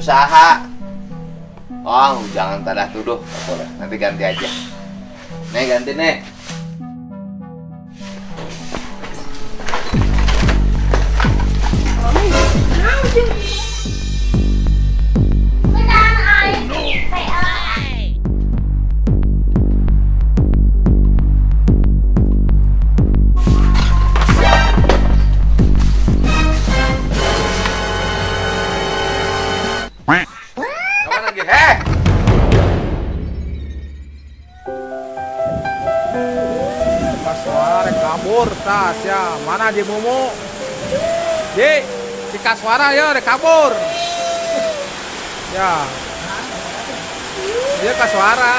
usaha. Oh, jangan tadah tuduh. Nanti ganti aja. Nih, ganti nih. Kabur tas ya, mana di Mumu? Di si Kaswara ya udah kabur. Ya. Dia Kaswara.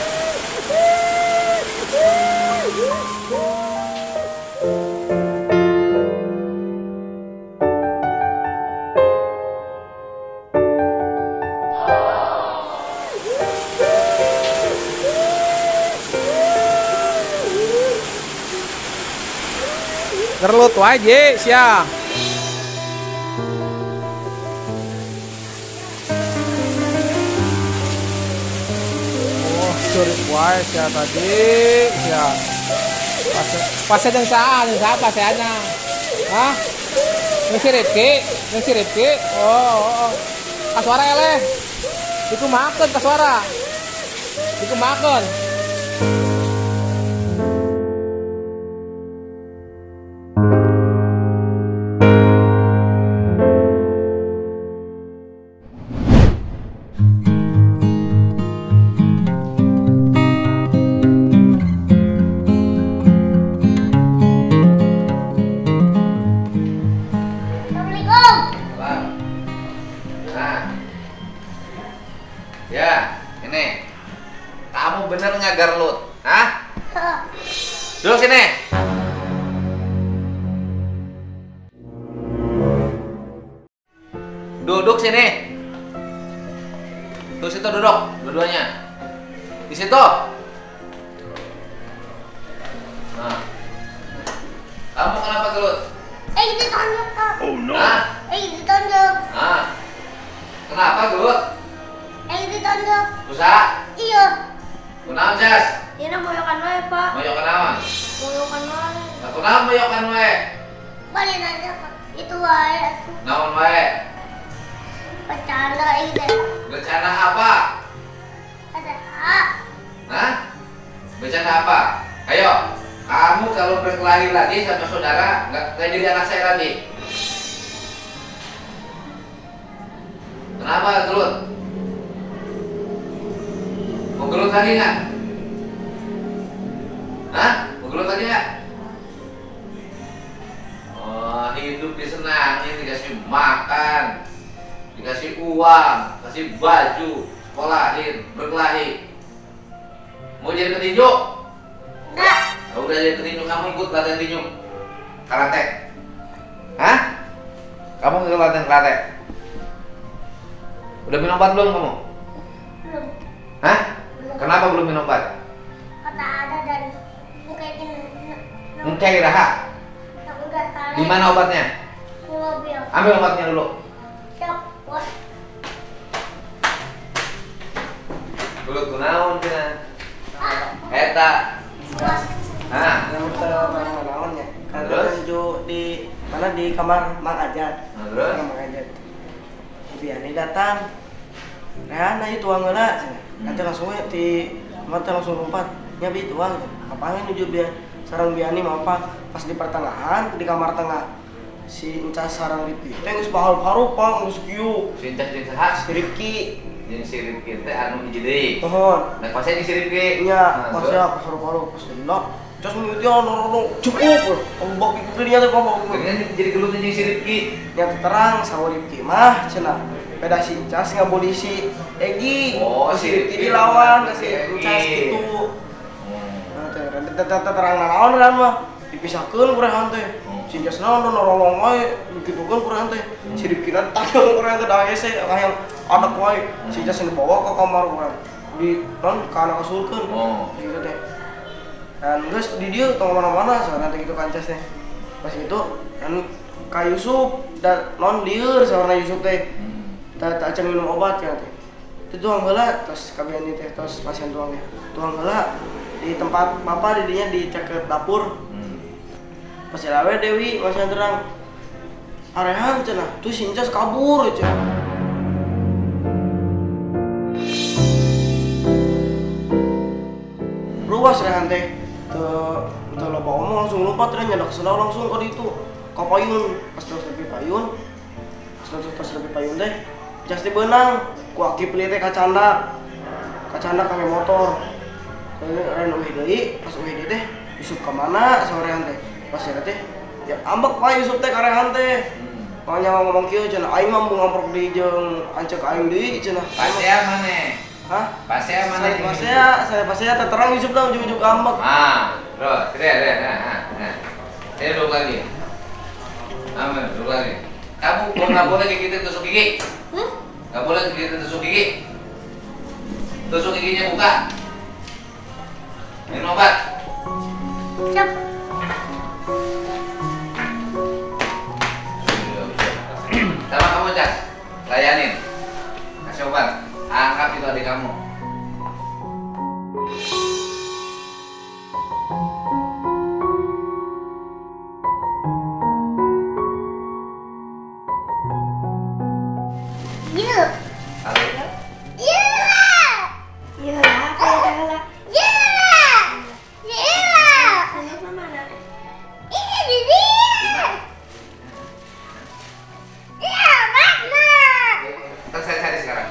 Gerlut wae sia. Oh, curi wae sia tadi sia. Pas jeung saha pas ana. Hah? Geus Rifki. Oh. Kaswara eleh. Dikumakeun Kaswara. Dikumakeun. Ya, ini. Kamu bener nggak Garlut? Hah? Duduk sini. Duduk sini. Tuh situ duduk, dua-duanya. Di situ. Nah. Kamu kenapa Garlut? Ditonjok, Kak. Oh no. Hah? Ditonjok. Nah. Kenapa Garlut? Ditonjok. Usaha? Iya. Kunaon Jas? Dina moyokan wae, Pak. Moyokan naon? Moyokan wae. Nah, kunaon moyokan we? Balik aja, Pak. Itu wae atuh. Naon wae? Bercanda ini. Bencana apa? Ada. Hah? Bencana apa? Ayo, kamu kalau berkelahi lagi sama saudara, nggak jadi anak saya lagi. Kenapa Gelut? Mau gelut lagi nggak? Hah? Mau gelut lagi nggak? Oh, hidup disenangin, dikasih makan, dikasih uang, kasih baju, sekolahin, berkelahi. Mau jadi petinju? Enggak. Kalau udah jadi petinju, kamu ikut latihan tinju karate. Hah? Kamu ikut latihan karate? Udah minum obat belum kamu? Belum. Hah? Kenapa belum minum obat? Kata ada dan mungkin Mungkin iraha. udah salah. Di mana obatnya? Di mobil. Ambil obatnya dulu. Siap, Bos. Dulu kunaon cenah? Eta. Bos. Hah? Naon-naonnya. Terus? Di mana di kamar Mang Ajat. Nah, terus? Mang Ajat. Biani datang. Nah, itu angeula cenah. Nanti langsung we di kamar teh langsung lompat. Nya bi tuang. Ngapain nuju dia sareng Biani mah apa? Pas di pertengahan di kamar tengah. Si Encas sareng Rifki. Teh geus bahal-haru Pak, geus kieu. Sincah jeung saha? Si Rifki. Jeung si Rifki teh anu hiji deui. Pohon. Nah, pasnya jeung si Rifki. Nya, Nah, pas terus? ya pas haru-haru pas dina. Terus mengikuti orang cukup. Ombak itu dia teh ngomong. Dengan jadi gelutnya jeung si Rifki. Yang terang sama Rifki mah cenah beda si Encas nggak boleh si Egi. Oh, si si Rifki Rifki dilawan lawan si si Encas Egi. gitu. Nah, terang naon kan mah dipisahkeun kurehan teh. Si Encas naon nolong wae dikitukeun kurehan teh. Si Rifki na tanggung kurehan teh da hese hayang anak wae. Si Encas dibawa ke kamar kurehan. Di non kana kasurkeun. Oh. Gitu teh. Dan geus di dieu tong mana-mana soalnya teh gitu kancas teh. Pas itu kan ka Yusuf dan non dieur sawarna Yusuf teh. tak acan minum obat ya teh. Itu tuang heula terus kabian teh terus pasien tuangnya. Tuang heula di tempat papa didinya dicek ke dapur. Pas lawe Dewi masih terang. Arehan cenah, tuh si Incas kabur cenah. Ruas rehan teh. Tuh loba omong langsung lompat teh nyadak senau langsung ke ditu. Ka payun, pas terus lebih payun. Pas lebih payun teh. Jas teh beunang, ku aki pilih teh kacandak. Kacandak kami motor. Ren eueuh deui, pas eueuh deui teh Yusuf ka mana sorean teh. Pas teh ya ambek Pak Yusuf teh karehan teh. Makanya ngomong kieu cenah aing mah mau ngamprok di jeung ancek aing deui cenah. Pasea maneh. Hah? Pasea maneh. Saya pasea terang Yusuf dah ujug-ujug ambek. Bro, nah. Saya duduk lagi. Aman, duduk lagi. Kamu nggak boleh gigitin tusuk gigi. Nggak boleh gigitin tusuk gigi. Tusuk giginya buka. Minum obat. Siap. Sama kamu Cas, layanin. Kasih obat. Angkat itu adik kamu. Yuk. Halo. Ntar saya cari sekarang.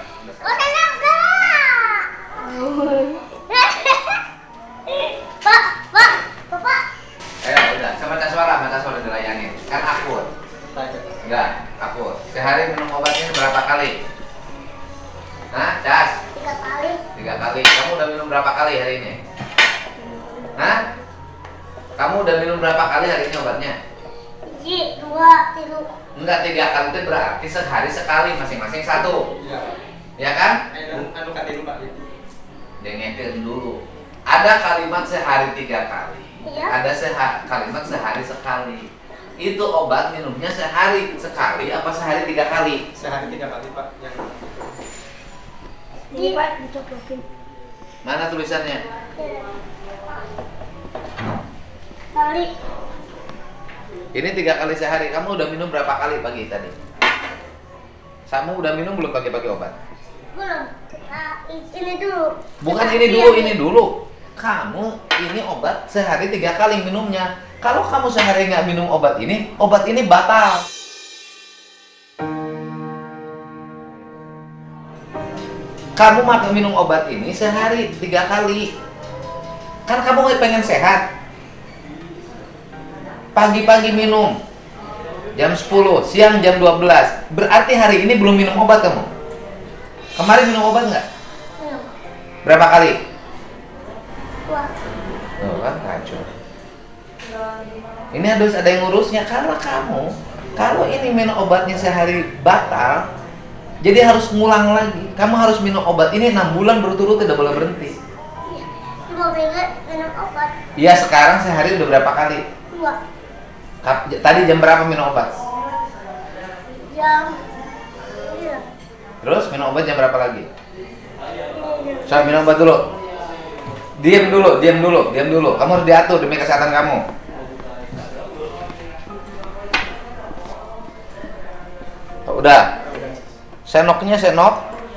Udah, sama mata suara dilayanin. Kan akur. Enggak, akur. Sehari minum obatnya berapa kali? Hah, Cas? 3 kali. 3 kali. Kamu udah minum berapa kali hari ini? Hah? Kamu udah minum berapa kali hari ini obatnya? 1, 2, 3. Enggak, 3 kali itu berarti sehari sekali, masing-masing 1. Iya. Ya kan? Anu katilu Pak. Dengerin dulu. Ada kalimat sehari 3 kali. Iya. Ada kalimat sehari sekali. Itu obat minumnya sehari sekali apa sehari 3 kali? Sehari 3 kali Pak. Yang Ini Pak dicocokin. Mana tulisannya? Kali. Ini 3 kali sehari. Kamu udah minum berapa kali pagi tadi? Kamu udah minum belum pagi-pagi obat? Belum. Ini dulu. Bukan ini dulu, ini dulu. Kamu ini obat sehari 3 kali minumnya. Kalau kamu sehari nggak minum obat ini batal. Kamu makan minum obat ini sehari 3 kali. Kan kamu pengen sehat. Pagi-pagi minum jam 10, siang jam 12. Berarti hari ini belum minum obat kamu. Kemarin minum obat nggak? Belum. Berapa kali? 2. Oh kan kacau. Ini harus ada yang ngurusnya karena kamu kalau ini minum obatnya sehari batal, jadi harus ngulang lagi. Kamu harus minum obat ini 6 bulan berturut tidak boleh berhenti. Iya. Cuma minum obat. Iya sekarang sehari udah berapa kali? 2. Tadi jam berapa minum obat? Jam. Iya. Terus minum obat jam berapa lagi? Ini. Saya minum obat dulu. Diam dulu. Kamu harus diatur demi kesehatan kamu. Udah. Senoknya senok.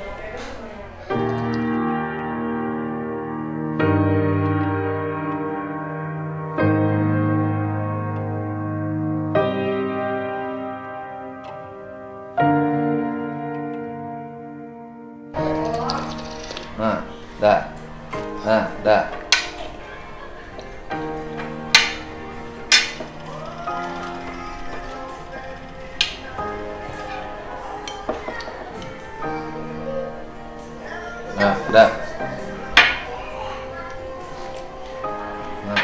Nah, dah. Nah, dah. Nah.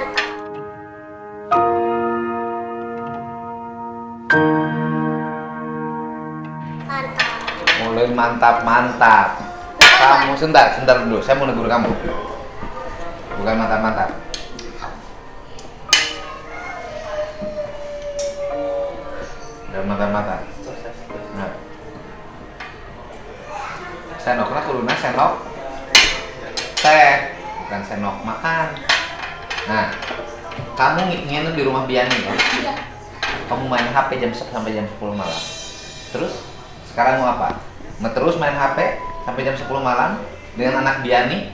Mulai mantap. Kamu sebentar dulu. Saya mau negur kamu. Bukan mantap. Udah mantap. Nah. Senokna kuduna senok teh, bukan senok makan. Nah, kamu nginep di rumah Biani ya? Iya. Kamu main HP jam 10 sampai jam 10 malam. Terus sekarang mau apa? Mau terus main HP sampai jam 10 malam dengan anak Biani?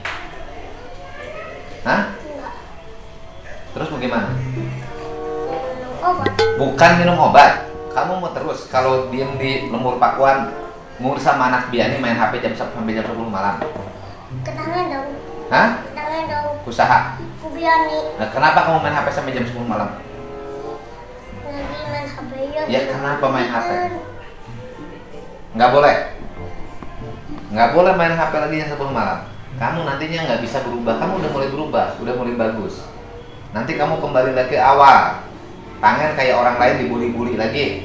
Hah? Enggak. Terus bagaimana? Minum obat. Bukan minum obat. Kamu mau terus kalau diem di lembur pakuan ngurus sama anak Biani main HP jam sampai jam 10 malam? Ketangan dong. Hah? Ketangan dong. Usaha. Kubiani. Nah, kenapa kamu main HP sampai jam 10 malam? Lagi main HP ya. Ya kenapa main HP? Nggak boleh. Nggak boleh main HP lagi jam 10 malam. Kamu nantinya nggak bisa berubah. Kamu udah mulai berubah, udah mulai bagus. Nanti kamu kembali lagi ke awal. Pengen kayak orang lain dibully-bully lagi.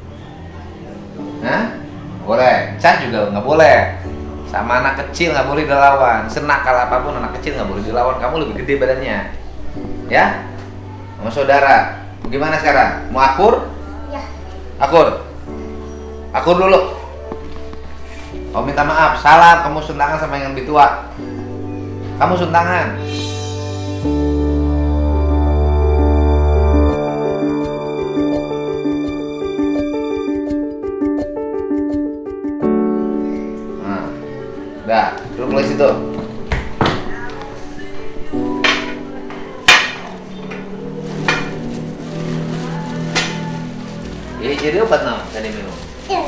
Hah? Boleh. Cas juga nggak boleh. Sama anak kecil nggak boleh dilawan. Senakal apapun anak kecil nggak boleh dilawan. Kamu lebih gede badannya. Ya? Sama saudara. Gimana sekarang? Mau akur? Ya. Akur. Akur dulu. Kamu minta maaf, salam, kamu suntangan sama yang lebih tua. Kamu suntangan. Nah, udah, duduk mulai situ. Ini jadi obat nama tadi minum. Ini.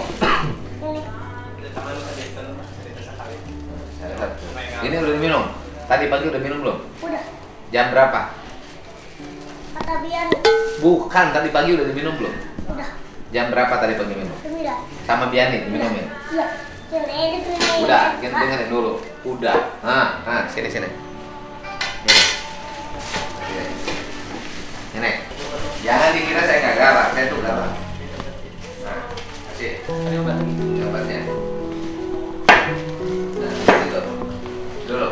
Ini udah diminum. Tadi pagi udah minum belum? Udah. Jam berapa? Kata Biani. Bukan, tadi pagi udah diminum belum? Udah. Jam berapa tadi pagi minum? 9. Sama Biani diminumin. Iya. Ini tuh. Udah, kita dengerin dulu. Udah. Nah, sini. Sini. Sini. Jangan dikira saya nggak galak, saya tuh galak. Nah, kasih. Ini obatnya. Nah, situ. Dulu.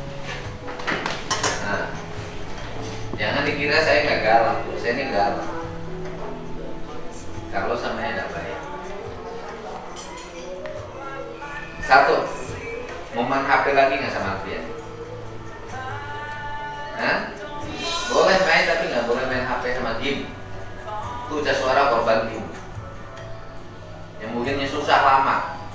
Nah, jangan dikira saya nggak galak, saya ini galak. Kalau sama yang nggak baik. Satu, mau main HP lagi nggak sama Alfian? Hah? Boleh main tapi nggak boleh main HP sama game. Itu udah suara korban game. Yang susah lama.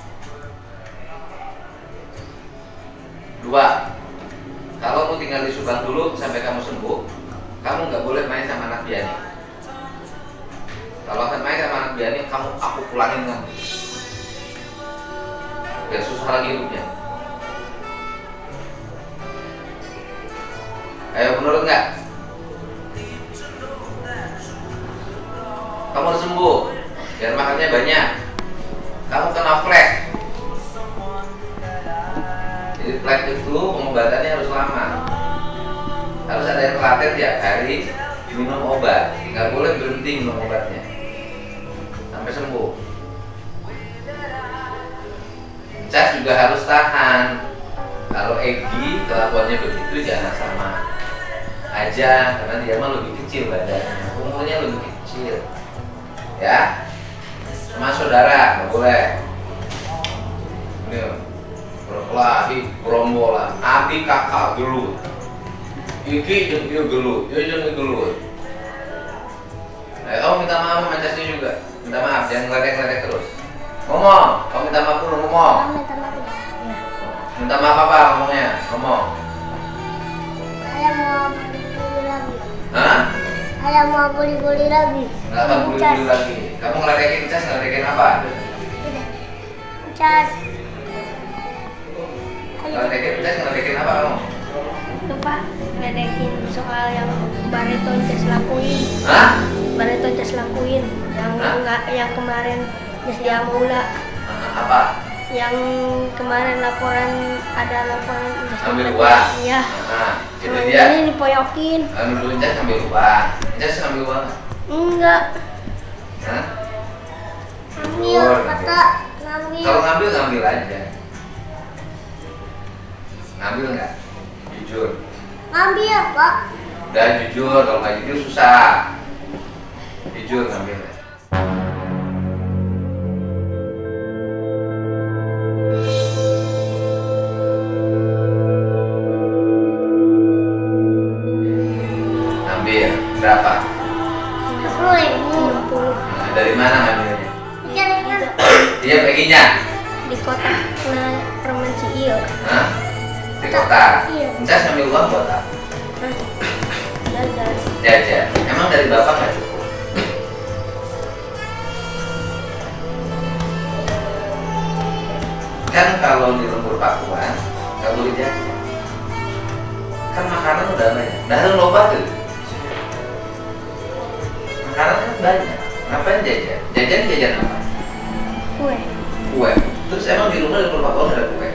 Dua, kalau kamu tinggal di Subang dulu sampai kamu sembuh, kamu nggak boleh main sama anak Biani. Kalau akan main sama anak Biani, aku pulangin kamu. Biar susah lagi hidupnya. Ayo, menurut nggak? Kamu harus sembuh, biar makannya banyak. Kamu kena flek. Jadi flek itu pengobatannya harus lama. Harus ada yang telaten tiap hari minum obat. Nggak boleh berhenti minum obatnya sampai sembuh. Cas juga harus tahan. Kalau Egi kelakuannya begitu jangan sama aja, karena dia mah lebih kecil badannya, umurnya lebih kecil. Ya, sama saudara nggak boleh. Ini berkelahi, gerombolan, adik kakak gelut, iki jeung ieu gelut, ieu jeung gelut. Kamu minta maaf sama Casnya juga, minta maaf, jangan ngeledek-ngeledek terus. Ngomong, kamu minta maaf dulu, ngomong. Minta maaf ya. Minta maaf apa ngomongnya? Ngomong. Saya mau beli lagi. Hah? Saya mau beli lagi. Nggak akan buli-buli lagi. Kamu ngeledekin Cas, ngeledekin apa? Tidak. Cas. Ngeledekin Cas, ngeledekin apa kamu? Itu Pak, ngeledekin soal yang Bareton Cas lakuin. Hah? Bareton Cas lakuin. Yang Hah? enggak, yang kemarin Cas dia mula. Apa? Yang kemarin laporan ada laporan Cas Ambil uang? Iya. Itu Sama dia. ini dipoyokin. Dulu Cas ambil uang. Cas ambil uang. Enggak. Hah? Ngambil kata ngambil. Kalau ngambil aja. Ngambil nggak? Jujur. Ngambil Pak. Udah jujur, kalau nggak jujur susah. Jujur ngambilnya. Berapa? 60. Nah, dari mana ngambilnya? Jalan Dia baginya? di kota Permen Ciil. Hah? Di kota? Iya. Encas ngambil uang buat apa? Jalan. Jajan. Emang dari bapak nggak cukup? Kan kalau di lembur Pakuan nggak boleh jajan. Kan makanan udah banyak. Dah lupa tuh. Makanan kan banyak. Ngapain jajan? Jajan apa? Kue. Kue. Terus emang di rumah di lembur Pakuan ada kue?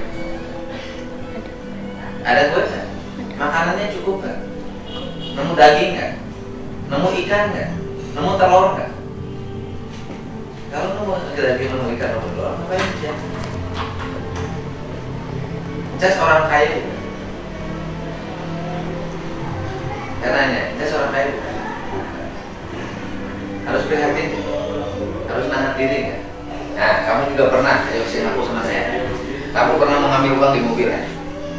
Ada kue nggak? Makanannya cukup nggak? Nemu daging nggak? Nemu ikan nggak? Nemu telur nggak? Kalau nemu daging, nemu ikan, nemu telur, ngapain aja? Cas orang kaya bukan? Karena Cas orang kaya bukan? Harus prihatin, harus nahan diri nggak? Nah, kamu juga pernah, ayo sini aku sama saya. Kamu pernah mengambil uang di mobil ya?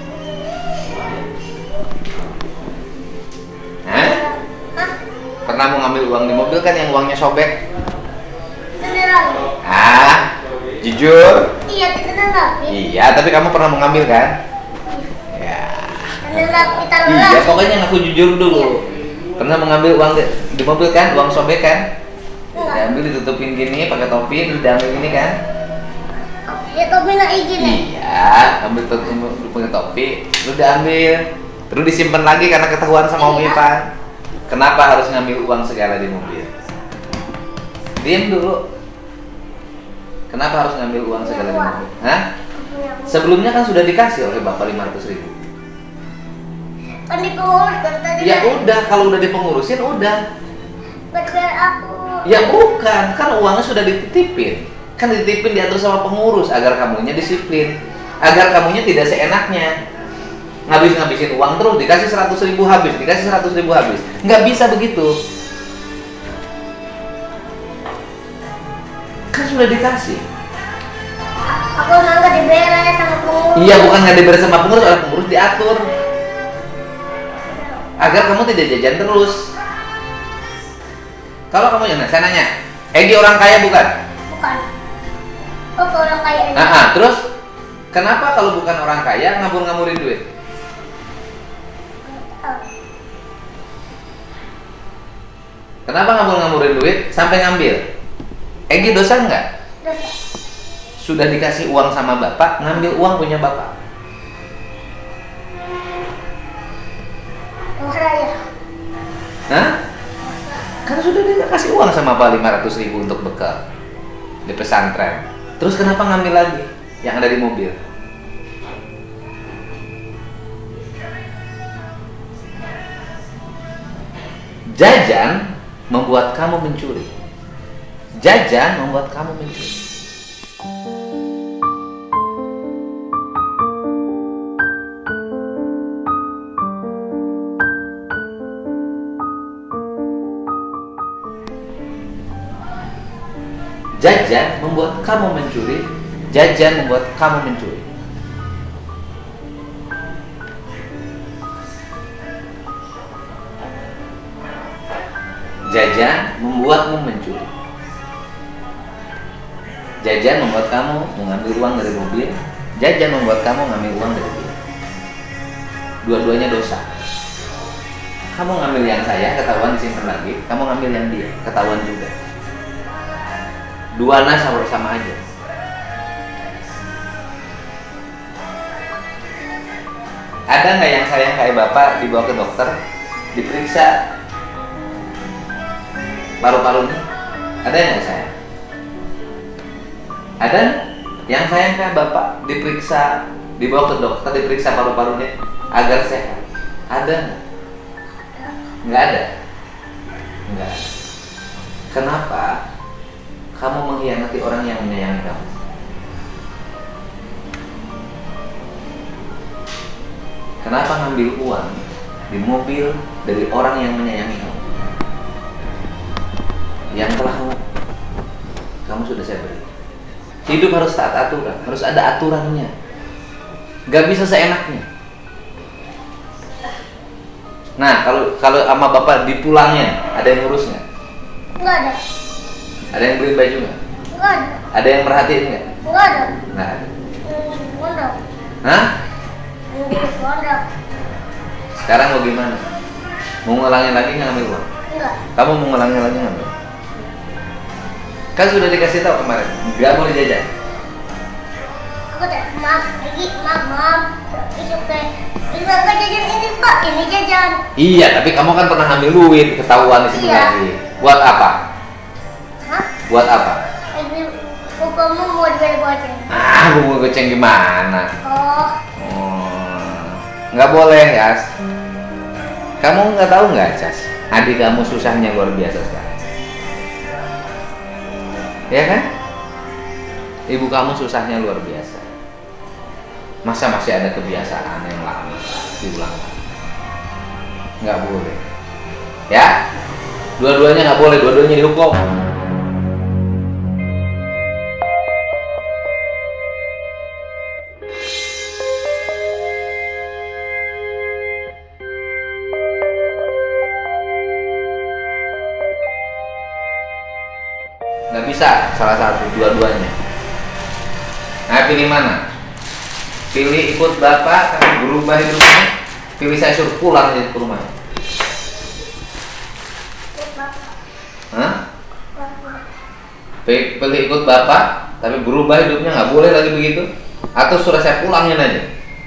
Pernah mau ngambil uang di mobil kan yang uangnya sobek? Beneran? Jujur? Iya, beneran. Iya, tapi kamu pernah mau ngambil kan? Ya. Beneran, kita Iya, pokoknya aku jujur dulu. Pernah mengambil uang di mobil kan? Uang sobek kan? Diambil ditutupin gini pakai topi, terus diambil gini kan? Ya topi nak izin ya? Iya, ambil pakai topi, terus diambil, terus disimpan lagi karena ketahuan sama Om Ipan. Kenapa harus ngambil uang segala di mobil? Diam dulu. Kenapa harus ngambil uang segala di mobil? Hah? Sebelumnya kan sudah dikasih oleh Bapak 500.000. Kan di pengurus kan tadi. Ya udah, kalau udah dipengurusin udah. Biar aku. Ya bukan, kan uangnya sudah dititipin. Kan dititipin diatur sama pengurus agar kamunya disiplin, agar kamunya tidak seenaknya. Ngabisin uang terus, dikasih 100.000 habis, dikasih 100.000 habis. Nggak bisa begitu. Kan sudah dikasih. Aku nggak dibayar sama pengurus. Iya, bukan nggak diberi sama pengurus, oleh pengurus diatur agar kamu tidak jajan terus. Kalau kamu jangan, saya nanya, Egi orang kaya bukan? Bukan. Oh, ke orang kaya ini. Terus kenapa kalau bukan orang kaya ngabur-ngaburin duit? Kenapa ngabur-ngaburin duit sampai ngambil? Egi dosa nggak? Dosa. Sudah dikasih uang sama bapak, ngambil uang punya bapak. Dosa ya. Hah? Kan sudah dikasih uang sama Pak 500.000 untuk bekal di pesantren. Terus kenapa ngambil lagi yang ada di mobil? Jajan membuat kamu mencuri. Jajan membuat kamu mencuri. Jajan membuat kamu mencuri. Jajan membuat kamu mencuri. Jajan membuatmu mencuri. Jajan membuat kamu mengambil uang dari mobil. Jajan membuat kamu mengambil uang dari mobil. Dua-duanya dosa. Kamu ngambil yang saya, ketahuan disimpan lagi. Kamu ngambil yang dia, ketahuan juga. Dua sama aja. Ada nggak yang sayang kayak bapak dibawa ke dokter, diperiksa paru-parunya? Ada nggak sayang? Ada yang sayang kayak bapak diperiksa, dibawa ke dokter, diperiksa paru-parunya agar sehat? Ada nggak? Nggak ada. Nggak. Kenapa? Kamu mengkhianati orang yang menyayangi kamu. Kenapa ngambil uang di mobil dari orang yang menyayangi kamu? Yang telah kamu sudah saya beri. Hidup harus taat aturan, harus ada aturannya. Gak bisa seenaknya. Nah, kalau sama bapak dipulangnya, ada yang ngurus nggak? Enggak ada. Ada yang beliin baju nggak? Enggak ada. Ada yang merhatiin nggak? Enggak ada. Nggak ada. Pondok. Hah? Di pondok. Sekarang mau gimana? Mau ngulangin lagi nggak ngambil uang? Enggak. Kamu mau ngulangin lagi ngambil? Kan sudah dikasih tahu kemarin, nggak boleh jajan. Aku tak maaf, maaf. Itu kayak nggak jajan ini Pak, ini jajan. Iya, tapi kamu kan pernah ngambil duit, ketahuan di sini Iya. lagi. Buat apa? Hah? Buat apa? Ini kamu mau dibeli-beli. Ah, bumbu goceng gimana? Oh, Nggak boleh, Yas. Kamu nggak tahu nggak, Cas? Adik kamu susahnya luar biasa sekarang. Ya kan? Ibu kamu susahnya luar biasa. Masa masih ada kebiasaan yang lama diulang? Nggak boleh. Ya? Dua-duanya nggak boleh, dua-duanya dihukum. Nggak bisa salah satu, dua-duanya. Nah, pilih mana? Pilih ikut bapak, tapi berubah hidupnya. Pilih saya suruh pulang jadi ke rumah. Hah? Pilih ikut bapak, tapi berubah hidupnya, nggak boleh lagi begitu. Atau suruh saya pulangin aja.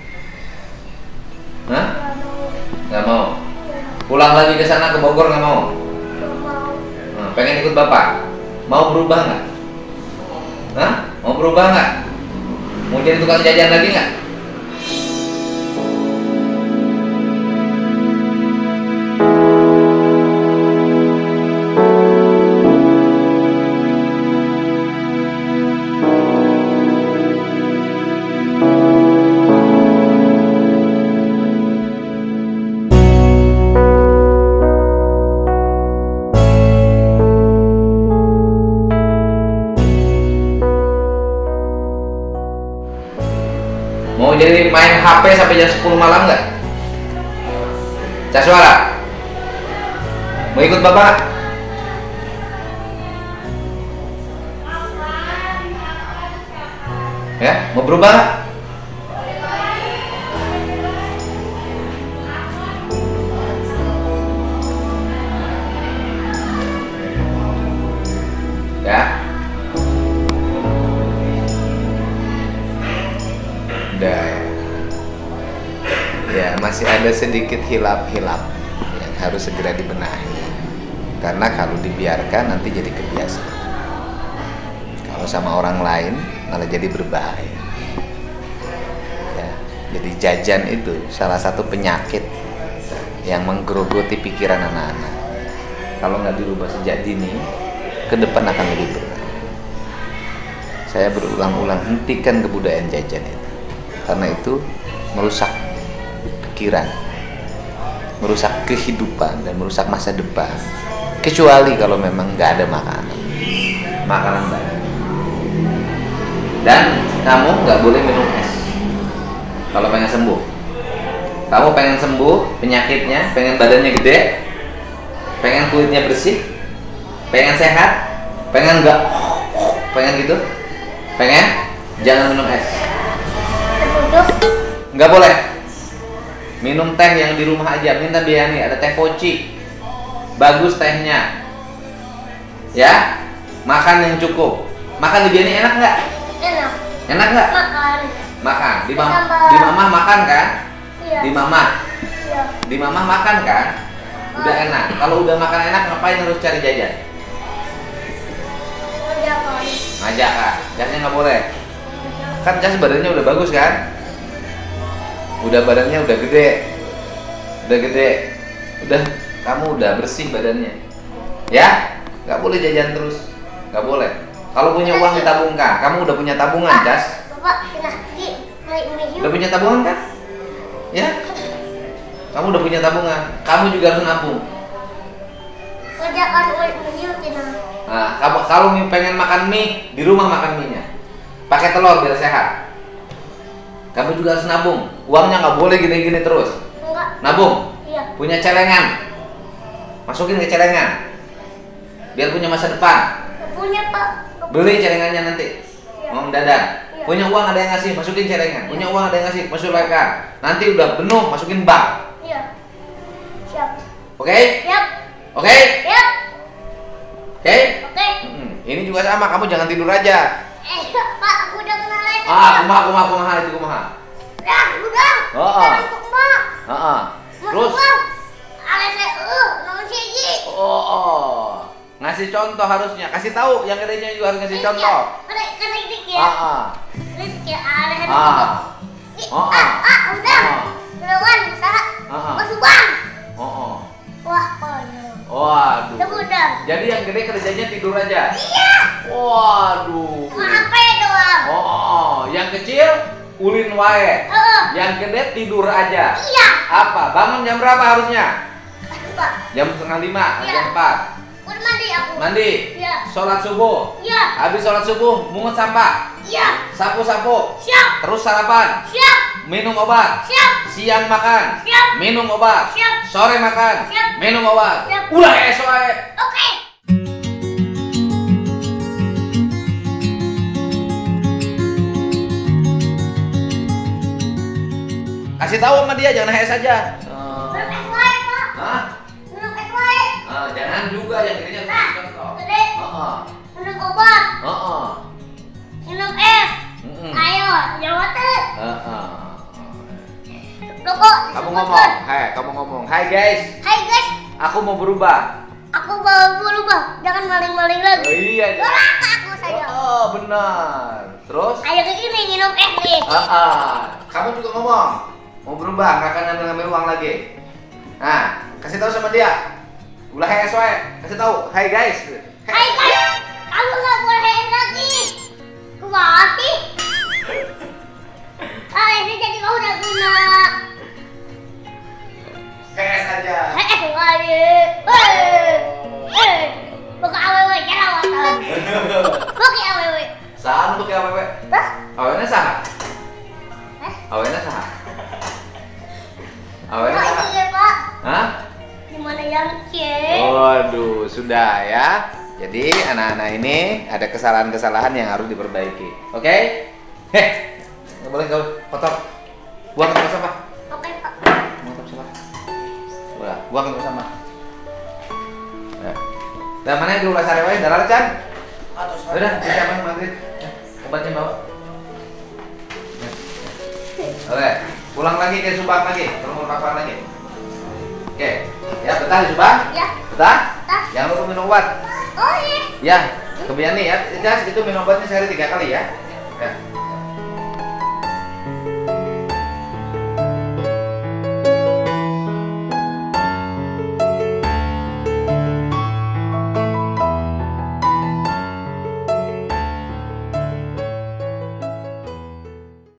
Hah? Nggak mau. Pulang lagi ke sana ke Bogor nggak mau. Pengen ikut bapak. Mau berubah nggak? Hah? Mau berubah nggak? Mau jadi tukang jajan lagi nggak? Mau jadi main HP sampai jam 10 malam nggak? Caswara, mau ikut bapak? Ya, mau berubah nggak? Ya. Udah ya, masih ada sedikit hilap-hilap yang harus segera dibenahi, karena kalau dibiarkan nanti jadi kebiasaan. Kalau sama orang lain malah jadi berbahaya ya. Jadi jajan itu salah satu penyakit yang menggerogoti pikiran anak-anak. Kalau nggak dirubah sejak dini, ke depan akan lebih berat. Saya berulang-ulang, hentikan kebudayaan jajan itu, karena itu merusak pikiran, merusak kehidupan, dan merusak masa depan. Kecuali kalau memang nggak ada makanan banyak. Dan kamu nggak boleh minum es kalau pengen sembuh. Kamu pengen sembuh penyakitnya, pengen badannya gede, pengen kulitnya bersih, pengen sehat, pengen gitu, jangan minum es. Nggak boleh. Minum teh yang di rumah aja. Minta Biani, ada teh poci, bagus tehnya. Ya, makan yang cukup. Makan di Biani enak nggak? Enak. Enak nggak? Makan. Di mamah makan kan? Iya. Di mamah. Iya. Di mamah makan kan? Udah enak. Kalau udah makan enak, ngapain harus cari jajan? Ngajak kan? Jasnya nggak boleh. Kan jas badannya udah bagus kan? Badannya udah gede, udah kamu udah bersih badannya, ya, nggak boleh jajan terus, nggak boleh. Kalau punya uang ditabungkan, kamu udah punya tabungan, Cas? Udah punya tabungan kan? Ya, kamu udah punya tabungan, kamu juga harus nabung. Nah, kalau pengen makan mie, di rumah makan mie-nya, pakai telur biar sehat. Kamu juga harus nabung. Uangnya nggak boleh gini-gini terus. Enggak. Nabung. Iya. Punya celengan. Masukin ke celengan. Biar punya masa depan. Punya Pak. Beli celengannya nanti. Iya. Mau mendadak. Iya. Punya uang ada yang ngasih, masukin celengan. Punya uang ada yang ngasih, masukkan. Nanti udah penuh, masukin bank. Iya. Siap. Oke? Siap. Oke? Siap. Oke? Oke. Ini juga sama, kamu jangan tidur aja. Pak, aku udah kenal lagi. Kumaha itu kumaha. Ya, udah. Oh. Jangan kok, Mak. Heeh. Terus? Alesnya, nomor siji. Oh. Ngasih contoh harusnya. Kasih tahu yang gedenya juga harus ngasih contoh. Karena itu ya. Heeh. Ini ya alesnya. Udah. Udah. Duluan, usaha. Masuk bang. Wah, Waduh. udah. Jadi yang gede kerjanya tidur aja. Iya. Waduh. HP doang. Yang kecil ulin wae. Yang gede tidur aja. Iya. Apa? Bangun jam berapa harusnya? Pak, Jam 4:30, Iya. jam 4. udah mandi aku. Mandi. Iya. Sholat subuh. Iya. Habis sholat subuh, mungut sampah. Iya. Sapu-sapu. Siap. Terus sarapan. Siap. Minum obat. Siap. Siang makan. Siap. Minum obat. Siap. Sore makan. Siap. Minum obat. Siap. Ulah esok ae. Oke. Kasih tahu sama dia, jangan es aja. Minum es wae, Pak. Hah? Minum es wae. Jangan juga yang gedenya harus Nah, kasih contoh. gede. Heeh. Minum obat. Heeh. Minum es. Mm-mm. Ayo, jangan tuh. Heeh. Rokok. Kamu ngomong, kamu ngomong. Hai guys, Hai guys, aku mau berubah. aku mau berubah. Jangan maling-maling lagi. Iya. Doraka aku saya. Oh, benar. Terus? Ayo ke sini minum es nih. Kamu juga ngomong. Mau berubah, nggak akan ngambil uang lagi. Nah, kasih tahu sama dia. Ulah es wae. Kasih tahu. Hai guys. Hai guys, kamu nggak boleh es lagi. Kumaha sih? Ini jadi kau udah guna. Es aja. Es wae. Buka awewe jerawatan. Buka awewe. Saan untuk ya wewe? Hah? Awalnya sah. Eh? Awalnya sah. Awalnya Pak, sah. ini ya, Pak. Hah? Gimana yang C? Waduh, sudah ya. Jadi anak-anak ini ada kesalahan-kesalahan yang harus diperbaiki. Oke? Nggak boleh kau kotor. Buang ke tempat sampah. Oke, Pak. Buang ke tempat sampah. Udah, buang ke tempat sampah. Nah. Dan mana yang di ulas area darah Chan? Udah, siapa yang maghrib? Obatnya bawa. Oke, pulang lagi ke Subang lagi, ke rumah Pak lagi. Oke, ya betah di Subang? Ya. Betah? Betah. Jangan lupa minum obat. Oh iya. Ya, kebiani ya. Jas itu minum obatnya sehari 3 kali ya. Ya.